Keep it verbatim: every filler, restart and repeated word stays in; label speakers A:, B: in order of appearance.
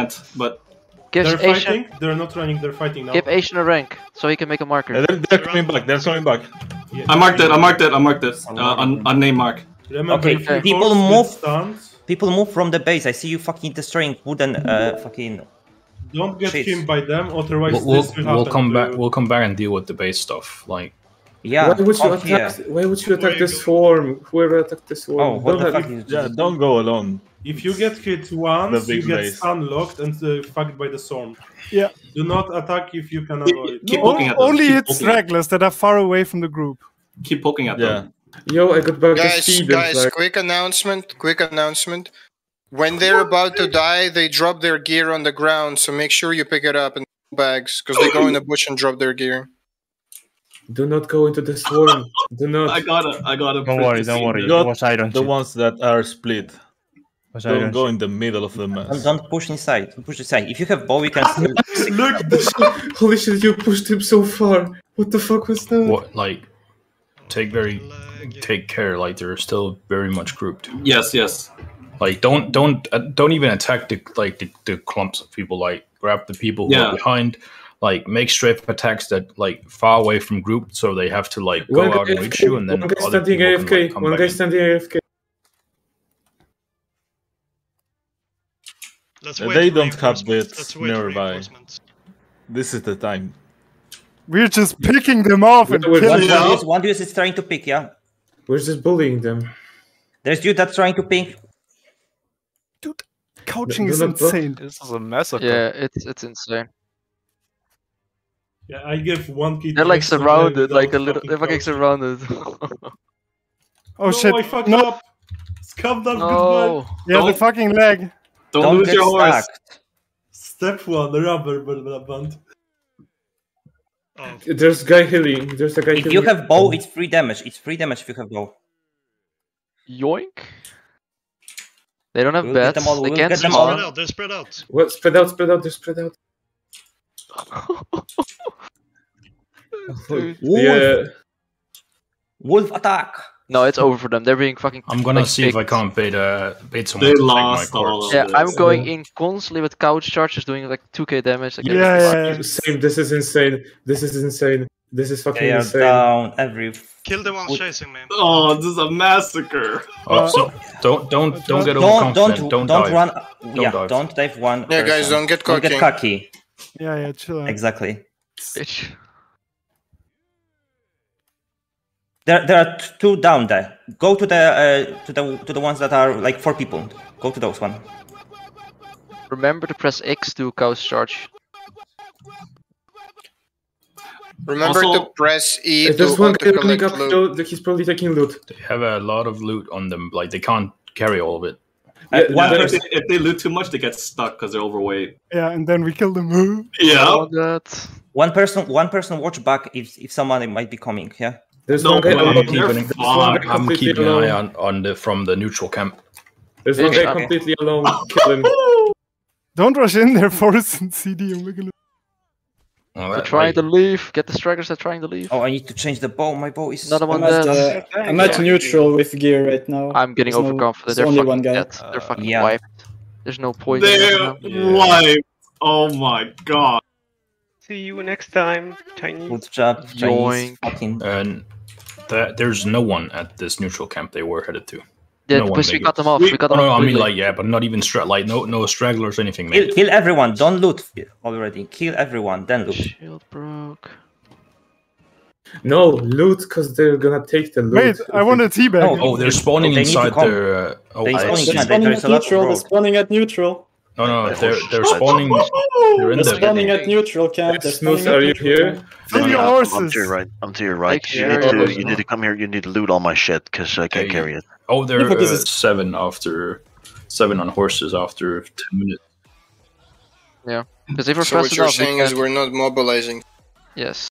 A: can't. But
B: Gives
C: They're
B: Asian,
C: fighting. They're not running. They're fighting now.
B: give Asian a rank so he can make a marker.
D: Uh, they're, they're coming back. They're coming back.
C: Yeah,
A: I marked it. I marked it. I marked it.
E: I'm
A: Uh,
E: marking
A: on,
E: them.
A: on name mark.
C: Remember,
E: Okay,
C: if you
E: people
C: force
E: move.
C: with stuns,
E: People move from the base. I see you fucking destroying wooden uh fucking.
C: don't get
E: Shit.
C: him by them, otherwise
F: We'll, we'll,
C: this will
F: we'll
C: happen
F: come
C: to-
F: back. We'll come back and deal with the base stuff. Like,
E: Yeah.
G: Why would you
E: come here.
G: attack? Why would you attack the swarm? Whoever attacked the swarm?
E: Oh, what
G: Don't
E: the
G: have-
E: fuck is
D: Yeah, don't go alone.
C: If you get hit once,
D: The
C: you
D: big
C: get
D: base.
C: stun locked and uh, fucked by the storm.
H: Yeah.
C: Do not attack if you can avoid.
A: Keep
H: O-
A: poking at them.
H: only
A: Keep
H: hit
A: poking at them.
H: stragglers that are far away from the group.
A: Keep poking at
D: Yeah.
A: them.
G: Yo, I got back the
I: Guys,
G: speed.
I: guys,
G: and like,
I: quick announcement, quick announcement. When they're about to die, they drop their gear on the ground, so make sure you pick it up in bags, because they go in the bush and drop their gear.
G: do not go into the swarm. Do not.
A: I gotta. I gotta.
J: Don't worry, don't worry.
D: Got
J: It was iron
D: The
J: shit.
D: ones that are split.
J: Was
D: Don't
J: iron
D: go
J: shit.
D: in the middle of the
E: Don't,
D: mess.
E: don't push inside. Don't push inside. If you have bow, you can still.
G: Look, holy shit! You pushed him so far. What the fuck was that?
F: what? Like, take very, take care. Like, they're still very much grouped.
A: Yes. Yes.
F: Like, don't, don't, uh, don't even attack the like the, the clumps of people. Like, grab the people who
A: Yeah.
F: are behind. Like, make strafe attacks that like far away from group, so they have to like go
G: One
F: out
G: guy
F: and reach you, and then
G: one guy
F: other
G: standing
F: people
G: A
F: can,
G: F K.
F: like, come
G: One
F: back
G: guy
F: in.
G: standing A F K.
K: Let's
D: Uh,
K: wait
D: they
K: for
D: don't have
K: reinforcements.
D: bits
K: Let's wait for
D: nearby.
K: reinforcements.
D: This is the time.
H: We're just picking them off and
G: We're-
H: killing
E: One
H: them.
E: dude is- one dude is trying to pick. Yeah.
G: We're just bullying them.
E: There's dude that's trying to pick.
H: Coaching
G: Do
H: is
G: not block.
H: insane.
L: This is a massacre.
B: Yeah, it's it's insane.
C: Yeah, I give one key.
B: They're
C: to
B: like
C: next to them
B: surrounded,
C: without
B: like a little. They're fucking
C: crouching.
B: surrounded.
H: Oh
C: No,
H: shit!
C: I fucked
H: No,
C: up. Scammed up.
B: No.
C: Goodbye.
H: yeah, the
A: Don't-
H: fucking leg.
A: Don't,
E: Don't
A: lose
E: get
A: your horse.
E: stacked.
C: Step one, rubber band. band.
K: Oh,
G: There's guy healing. There's a guy
E: If
G: healing.
E: you have bow, it's free damage. It's free damage if you have bow.
B: Yoink. They don't have
E: We'll get
B: bats.
E: them all,
B: They
E: we'll
B: can't
E: get them
K: they're
E: all.
K: spread
B: spawn.
K: out. They're spread out.
G: Well, spread out, spread out, they're spread out.
B: Dude.
G: Yeah.
E: Wolf attack.
B: No, it's over for them. They're being fucking.
F: I'm gonna
B: like,
F: see if I
B: picked.
F: can't bait uh bait someone
A: They
F: to take my
A: lost all
F: corpse.
A: of
B: Yeah,
A: this.
B: I'm going in constantly with couch charges, doing like two K damage. Like,
H: Yeah,
B: every-
H: yeah, yeah.
G: Same. This is insane. This is insane. This is fucking
E: They are
G: insane.
E: down. Every.
K: Kill the ones
E: Would-
K: chasing me.
A: Oh, this is a massacre.
F: Oh, so don't don't don't get
E: Don't
F: overconfident.
E: don't
F: Don't,
E: don't
F: dive.
E: run. yeah,
F: dive.
E: don't dive one.
I: Yeah, guys,
E: person.
I: don't get
E: Don't get
I: cocky.
E: cocky.
H: Yeah, yeah, chill out.
E: Exactly.
B: bitch.
E: There, there are t- two down there. Go to the uh, to the to the ones that are like four people. Go to those one.
B: Remember to press X to couch charge.
I: Remember
A: Also-
I: to press E
G: If
I: to
G: there's one guy running
I: auto-collect
G: up
I: loot.
G: hill, he's probably taking loot.
F: They have a lot of loot on them. Like, they can't carry all of it.
E: Uh,
G: Yeah,
E: one
A: Yeah, if,
E: person.
A: they, if they loot too much, they get stuck because they're overweight.
H: Yeah, and then we kill them.
A: Yeah.
B: Oh, that.
E: One person. One person. Watch back if if someone might be coming. Yeah.
G: There's
A: No
G: one guy
A: way.
G: alone.
A: They're
G: There's
A: fine.
G: one guy
F: I'm
G: completely
F: keeping an
G: alone.
F: eye on on the from the neutral camp.
G: There's one guy
B: Okay.
G: completely alone. Kill him.
H: Don't rush in there, Forrest and C D, and we're gonna.
F: Well,
B: They're
F: that-
B: trying
F: like,
B: to leave. Get the stragglers. They're trying to leave.
E: Oh, I need to change the bow. My bow is.
B: Another one
M: I'm at,
B: dead.
M: uh, I'm at neutral with gear right now.
B: I'm getting
M: There's no-
B: overconfident.
M: there's
B: They're
M: only
B: fucking
M: one guy.
B: dead. They're fucking
E: yeah.
B: wiped. There's no point. in
A: They're
B: having them.
A: wiped. Oh my god.
N: See you next time, Chinese.
E: Good job, Chinese.
B: Yoink.
E: Fucking.
F: and that there's no one at this neutral camp they were headed to.
B: Yeah,
F: no one
B: because we
F: they
B: got
F: get-
B: them off. We got
F: Oh,
B: them
F: no,
B: off.
F: I mean
B: completely.
F: like yeah, but not even stra- like no no stragglers or anything.
E: Kill,
F: Mate.
E: kill everyone. Don't loot already. Kill everyone. Then loot.
B: Shield broke.
G: No, loot, because they're gonna take the loot.
H: Wait, I want a teabag.
E: No.
F: Oh, they're spawning
E: They need to
F: inside
E: come.
F: their. Uh, oh,
E: They
F: I
E: spawning
F: see.
M: They're
E: inside.
M: spawning
E: There's
M: at
E: a lot of
M: neutral. They're
E: rogue.
M: spawning at neutral.
F: No, no, they're they're spawning. They're in
M: They're
F: the.
M: spawning at neutral camp. They're
G: Smooth,
M: spawning at
G: are you
M: neutral
G: here?
M: camp.
H: Fill your
L: I'm
H: horses.
L: to your right. I'm to your right.
B: Make
L: You
B: sure
L: need to
B: there's
L: you
B: no-
L: need to come here. You need to loot all my shit because I can't
F: Hey.
L: carry it.
F: Oh, they're
M: Yeah, but this
F: uh,
M: is-
F: seven after seven on horses after ten minutes.
B: Because if we're
I: So what
B: fast
I: you're
B: enough, we
I: saying is
B: can...
I: we're not mobilizing.
B: Yes.